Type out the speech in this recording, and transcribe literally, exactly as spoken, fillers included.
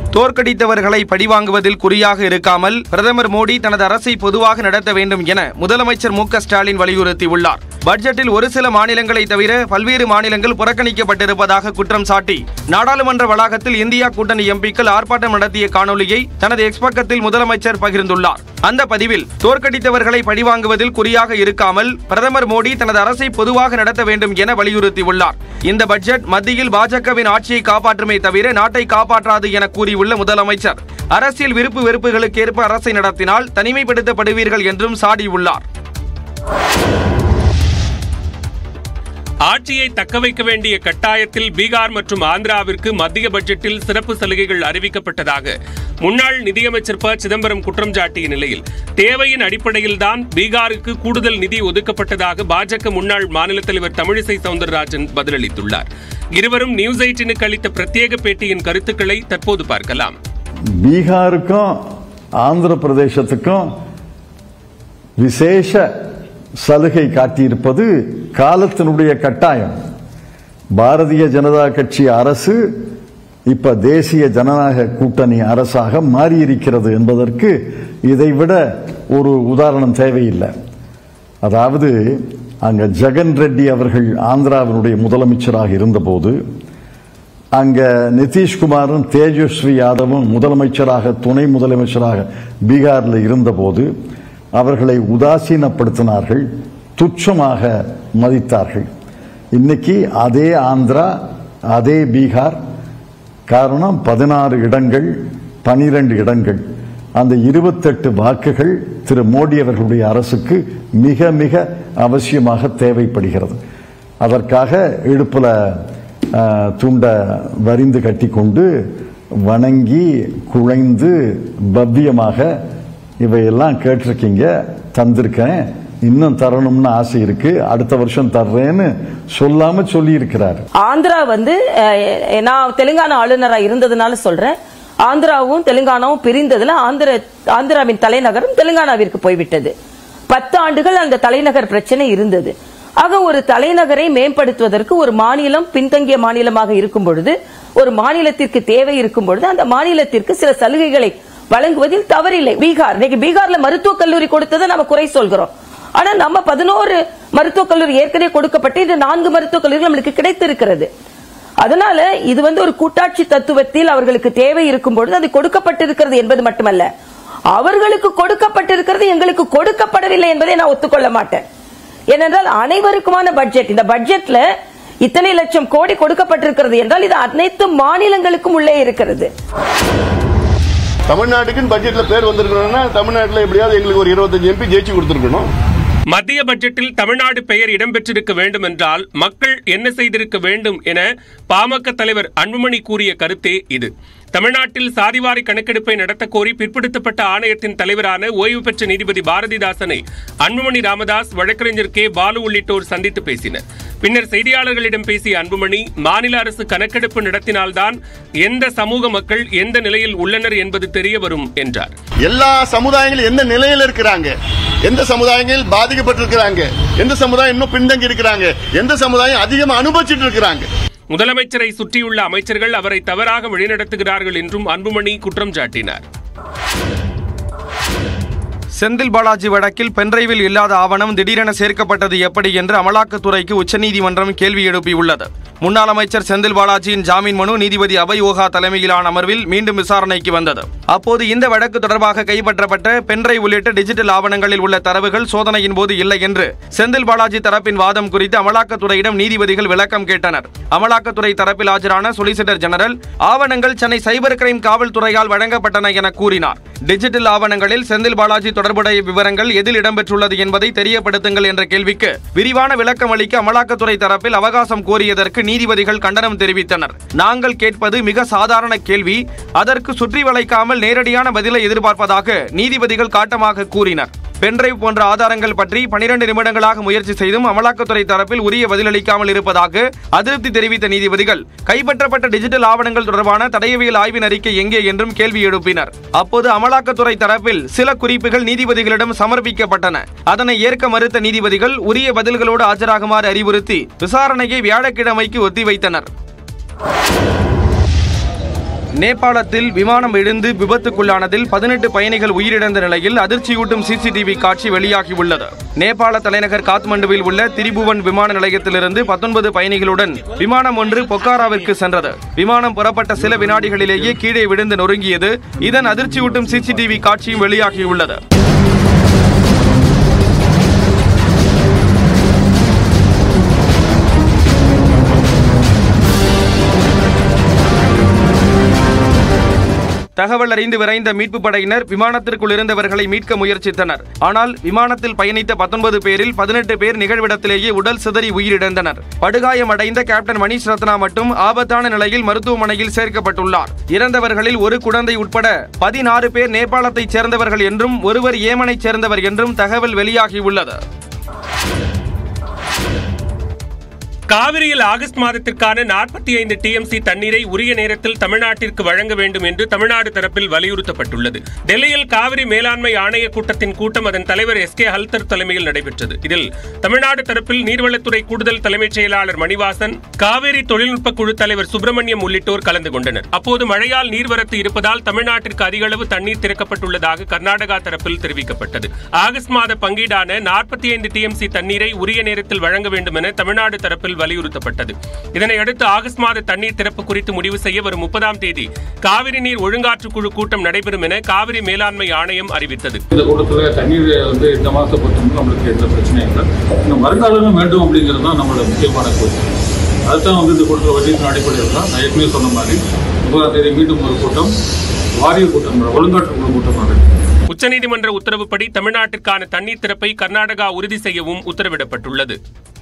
தோற்கடித்தவர்களை பழிவாங்குவதில் குறியாக இருக்காமல் பிரதமர் மோடி தனது அரசை பொதுவாக நடத்த வேண்டும் என முதலமைச்சர் மு க ஸ்டாலின் வலியுறுத்தியுள்ளார். பட்ஜெட்டில் ஒரு சில மாநிலங்களை தவிர பல்வேறு மாநிலங்கள் புறக்கணிக்கப்பட்டிருப்பதாக குற்றம் சாட்டி நாடாளுமன்ற வளாகத்தில் இந்தியா கூட்டணி எம்பிக்கள் ஆர்ப்பாட்டம் நடத்திய காணொலியை தனது எக்ஸ் பக்கத்தில் முதலமைச்சர் பகிர்ந்துள்ளார். அந்த பதிவில் தோற்கடித்தவர்களை பழிவாங்குவதில் குறியாக இருக்காமல் பிரதமர் மோடி தனது அரசை பொதுவாக நடத்த வேண்டும் என வலியுறுத்தியுள்ளார். இந்த பட்ஜெட் மத்தியில் பாஜகவின் ஆட்சியை காப்பாற்றுமே தவிர நாட்டை காப்பாற்றாது என கூறியுள்ள முதலமைச்சர் அரசியல் விருப்பு வெறுப்புகளுக்கு ஏற்ப அரசை நடத்தினால் தனிமைப்படுத்தப்படுவீர்கள் என்றும் சாடியுள்ளார். ஆட்சியை தக்கவைக்க வேண்டிய கட்டாயத்தில் பீகார் மற்றும் ஆந்திராவிற்கு மத்திய பட்ஜெட்டில் சிறப்பு சலுகைகள் அறிவிக்கப்பட்டதாக முன்னாள் நிதியமைச்சர் ப சிதம்பரம் குற்றம் சாட்டிய நிலையில் தேவையின் அடிப்படையில்தான் பீகாருக்கு கூடுதல் நிதி ஒதுக்கப்பட்டதாக பாஜக முன்னாள் மாநில தலைவர் தமிழிசை சவுந்தரராஜன் பதிலளித்துள்ளார். இருவரும் நியூஸ் எய்ட்டீனுக்கு அளித்த பிரத்யேக பேட்டியின் கருத்துக்களை தற்போது பார்க்கலாம். பீகாருக்கும் ஆந்திர பிரதேசத்துக்கும் விசேஷ சலுகை காட்டியிருப்பது காலத்தினுடைய கட்டாயம். பாரதிய ஜனதா கட்சி அரசு இப்ப தேசிய ஜனநாயக கூட்டணி அரசாக மாறியிருக்கிறது என்பதற்கு இதைவிட ஒரு உதாரணம் தேவையில்லை. அதாவது அங்க ஜெகன் ரெட்டி அவர்கள் ஆந்திராவினுடைய முதலமைச்சராக இருந்தபோது அங்க நிதிஷ்குமாரும் தேஜஸ்வி யாதவும் முதலமைச்சராக துணை முதலமைச்சராக பீகாரில் இருந்தபோது அவர்களை உதாசீனப்படுத்தினார்கள், துச்சமாக மதித்தார்கள். இன்னைக்கு அதே ஆந்திரா, அதே பீகார், காரணம் பதினாறு இடங்கள், பனிரெண்டு இடங்கள், அந்த இருபத்தெட்டு வாக்குகள் திரு மோடி அவர்களுடைய அரசுக்கு மிக மிக அவசியமாக தேவைப்படுகிறது. அதற்காக இடுப்புல துண்ட வரிந்து கட்டி கொண்டு வணங்கி குழைந்து பவ்யமாக இவையெல்லாம் கேட்டிருக்கீங்க, தந்திருக்கேன், இன்னும் தரணும்னு ஆசை இருக்கு, அடுத்த வருஷம் தர்றேன்னு சொல்லாம சொல்லி இருக்கிறார். ஆந்திரா வந்து நான் தெலுங்கானா ஆளுநரா இருந்ததுனால சொல்றேன், ஆந்திராவும் தெலுங்கானாவும் பிரிந்ததுல ஆந்திர ஆந்திராவின் தலைநகரம் தெலுங்கானாவிற்கு போய்விட்டது. பத்து ஆண்டுகள் அந்த தலைநகர் பிரச்சனை இருந்தது. ஆக ஒரு தலைநகரை மேம்படுத்துவதற்கு ஒரு மாநிலம் பின்தங்கிய மாநிலமாக இருக்கும் பொழுது, ஒரு மாநிலத்திற்கு தேவை இருக்கும் பொழுது அந்த மாநிலத்திற்கு சில சலுகைகளை வழங்குவதில் தவறில்லை. பீகார் இன்னைக்கு பீகார்ல மருத்துவக் கல்லூரி கொடுத்ததை நம்ம குறை சொல்கிறோம். ஆனா நம்ம பதினோரு மருத்துவக் கல்லூரி ஏற்கனவே கொடுக்கப்பட்டு இந்த நான்கு மருத்துவக் கல்லூரி நம்மளுக்கு கிடைத்திருக்கிறது. அதனால இது வந்து ஒரு கூட்டாட்சி தத்துவத்தில் அவர்களுக்கு தேவை இருக்கும் பொழுது அது கொடுக்கப்பட்டிருக்கிறது என்பது மட்டுமல்ல, அவர்களுக்கு கொடுக்கப்பட்டிருக்கிறது எங்களுக்கு கொடுக்கப்படவில்லை என்பதை நான் ஒத்துக்கொள்ள மாட்டேன். ஏனென்றால் அனைவருக்குமான பட்ஜெட், இந்த பட்ஜெட்ல இத்தனை லட்சம் கோடி கொடுக்கப்பட்டிருக்கிறது என்றால் இது அனைத்து மாநிலங்களுக்கும் உள்ளே இருக்கிறது. தமிழ்நாட்டுக்கு பட்ஜெட்ல பேர் வந்திருக்கணும்னா தமிழ்நாட்டில் எப்படியாவது எங்களுக்கு ஒரு இருபத்தஞ்சு எம்பி ஜெயிச்சு கொடுத்திருக்கணும். மத்திய பட்ஜெட்டில் தமிழ்நாடு பெயர் இடம்பெற்றிருக்க வேண்டும் என்றால் மக்கள் என்ன செய்திருக்க வேண்டும் என பாமக தலைவர் அன்புமணி கூறிய கருத்தே இது. தமிழ்நாட்டில் சாதிவாரி கணக்கெடுப்பை நடத்த கோரி பிற்படுத்தப்பட்ட ஆணையத்தின் தலைவரான ஓய்வு பெற்ற நீதிபதி பாரதிதாசனை அன்புமணி ராமதாஸ், வழக்கறிஞர் கே பாலு உள்ளிட்டோர் சந்தித்து பேசினர். பின்னர் செய்தியாளர்களிடம் பேசிய அன்புமணி, மாநில அரசு கணக்கெடுப்பு நடத்தினால்தான் எந்த சமூக மக்கள் எந்த நிலையில் உள்ளனர் என்பது தெரிய வரும் என்றார். எல்லா சமுதாயங்களும் எந்த நிலையில் இருக்கிறாங்க, எந்த சமுதாயங்கள் பாதிக்கப்பட்டிருக்கிறாங்க, எந்த சமுதாயம் இன்னும் பின்தங்கி இருக்கிறாங்க, எந்த சமுதாயம் அதிகமாக அனுபவிச்சுட்டு இருக்கிறாங்க. முதலமைச்சரை சுற்றியுள்ள அமைச்சர்கள் அவரை தவறாக வழிநடத்துகிறார்கள் என்றும் அன்புமணி குற்றம் சாட்டினார். செந்தில் பாலாஜி வழக்கில் பென்டிரைவில் இல்லாத ஆவணம் திடீரென சேர்க்கப்பட்டது எப்படி என்று அமலாக்கத்துறைக்கு உச்சநீதிமன்றம் கேள்வி எழுப்பியுள்ளது. முன்னாள் அமைச்சர் செந்தில் பாலாஜியின் ஜாமீன் மனு நீதிபதி அபய் ஓகா தலைமையிலான அமர்வில் மீண்டும் விசாரணைக்கு வந்தது. அப்போது இந்த வழக்கு தொடர்பாக கைப்பற்றப்பட்ட பென்டிரைவ் உள்ளிட்ட டிஜிட்டல் ஆவணங்களில் உள்ள தரவுகள் சோதனையின் போது இல்லை என்று செந்தில் பாலாஜி தரப்பின் வாதம் குறித்து அமலாக்கத்துறையிடம் நீதிபதிகள் விளக்கம் கேட்டனர். அமலாக்கத்துறை தரப்பில் ஆஜரான சொலிசிட்டர் ஜெனரல் ஆவணங்கள் சென்னை சைபர் கிரைம் காவல்துறையால் வழங்கப்பட்டன என கூறினார். டிஜிட்டல் ஆவணங்களில் செந்தில் பாலாஜி தொடர்புடைய விவரங்கள் எதில் இடம்பெற்றுள்ளது என்பதை தெரியப்படுத்துங்கள் என்ற கேள்விக்கு விரிவான விளக்கம் அளிக்க அமலாக்கத்துறை தரப்பில் அவகாசம் கோரியதற்கு நீதிபதிகள் கண்டனம் தெரிவித்தனர். நாங்கள் கேட்பது மிக சாதாரண கேள்வி, அதற்கு சுற்றி வளைக்காமல் நேரடியான பதிலை எதிர்பார்ப்பதாக நீதிபதிகள் காட்டமாக கூறினர். பென்டிரைவ் போன்ற ஆதாரங்கள் பற்றி பனிரெண்டு நிமிடங்களாக முயற்சி செய்தும் அமலாக்கத்துறை தரப்பில் உரிய பதிலளிக்காமல் இருப்பதாக அதிருப்தி தெரிவித்த நீதிபதிகள் கைப்பற்றப்பட்ட டிஜிட்டல் ஆவணங்கள் தொடர்பான தடயவியல் ஆய்வின் அறிக்கை எங்கே என்றும் கேள்வி எழுப்பினர். அப்போது அமலாக்கத்துறை தரப்பில் சில குறிப்புகள் நீதிபதிகளிடம் சமர்ப்பிக்கப்பட்டன. அதனை ஏற்க மறுத்த நீதிபதிகள் உரிய பதில்களோடு ஆஜராகுமாறு அறிவுறுத்தி விசாரணையை வியாழக்கிழமைக்கு ஒத்திவைத்தனர். நேபாளத்தில் விமானம் இடிந்து விபத்துக்குள்ளானதில் பதினெட்டு பயணிகள் உயிரிழந்த நிலையில் அதிர்ச்சியூட்டும் சிசிடிவி காட்சி வெளியாகியுள்ளது. நேபாள தலைநகர் காத்மண்டுவில் உள்ள திரிபுவன் விமான நிலையத்திலிருந்து பத்தொன்பது பயணிகளுடன் விமானம் ஒன்று பொக்காராவிற்கு சென்றது. விமானம் புறப்பட்ட சில வினாடிகளிலேயே கீழே விழுந்து நொறுங்கியது. இதன் அதிர்ச்சியூட்டும் சிசிடிவி காட்சியும் வெளியாகியுள்ளது. தகவல் அறிந்து விரைந்த மீட்பு படையினர் விமானத்திற்குள் இருந்தவர்களை மீட்க முயற்சித்தனர். ஆனால் விமானத்தில் பயணித்த பத்தொன்பது பேரில் பதினெட்டு பேர் நிகழ்விடத்திலேயே உடல் சிதறி உயிரிழந்தனர். படுகாயமடைந்த கேப்டன் மணிஷ் ரத்னா மட்டும் ஆபத்தான நிலையில் மருத்துவமனையில் சேர்க்கப்பட்டுள்ளார். இறந்தவர்களில் ஒரு குழந்தை உட்பட பதினாறு பேர் நேபாளத்தைச் சேர்ந்தவர்கள் என்றும் ஒருவர் ஏமனைச் சேர்ந்தவர் என்றும் தகவல் வெளியாகியுள்ளது. காவிரியில் ஆகஸ்ட் மாதத்திற்கான நாற்பத்தி ஐந்து டிஎம்சி தண்ணீரை உரிய நேரத்தில் தமிழ்நாட்டிற்கு வழங்க வேண்டும் என்று தமிழ்நாடு தரப்பில் வலியுறுத்தப்பட்டுள்ளது. டெல்லியில் காவிரி மேலாண்மை ஆணைய கூட்டத்தின் கூட்டம் அதன் தலைவர் எஸ் கே ஹல்தர் தலைமையில் நடைபெற்றது. இதில் தமிழ்நாடு தரப்பில் நீர்வளத்துறை கூடுதல் தலைமைச் செயலாளர் மணிவாசன், காவிரி தொழில்நுட்ப குழு தலைவர் சுப்பிரமணியம் உள்ளிட்டோர் கலந்து கொண்டனர். அப்போது மழையால் நீர்வரத்து இருப்பதால் தமிழ்நாட்டிற்கு அதிக அளவு தண்ணீர் திறக்கப்பட்டுள்ளதாக கர்நாடகா தரப்பில் தெரிவிக்கப்பட்டது. ஆகஸ்ட் மாத பங்கீடான நாற்பத்தி ஐந்து டிஎம்சி தண்ணீரை உரிய நேரத்தில் வழங்க வேண்டும் என தமிழ்நாடு தரப்பில் வலியுறுத்தப்பட்டது. இதனையடுத்து ஆகஸ்ட் மாத தண்ணீர் திறப்பு குறித்து முடிவு செய்ய வரும் முப்பதாம் தேதி காவிரி நீர் ஒழுங்காற்று குழு கூட்டம் நடைபெறும் என காவிரி மேலாண்மை ஆணையம் அறிவித்தது. இந்த கூட்டத்தில் தண்ணீர் வந்து இந்த மாதத்தை பொறுத்தவரை நம்மளுக்கு எந்த பிரச்சனையும் இல்லை. இன்னும் வருங்காலம் வேண்டும் அப்படிங்கிறது தான் நம்மளோட முக்கியமான கோரிக்கை. அதுதான் வந்து இந்த கூட்டத்தில் வலியுறுத்தின அடிப்படையில் தான் நான் ஏற்கனவே சொன்ன மாதிரி முப்பதாம் தேதி மீண்டும் ஒரு கூட்டம், வாரிய கூட்டம், ஒழுங்காற்று குழு கூட்டம் நடக்கும். உச்சநீதிமன்ற உத்தரவுப்படி தமிழ்நாட்டிற்கான தண்ணீர் திறப்பை கர்நாடகா உறுதி செய்யவும் உத்தரவிடப்பட்டுள்ளது.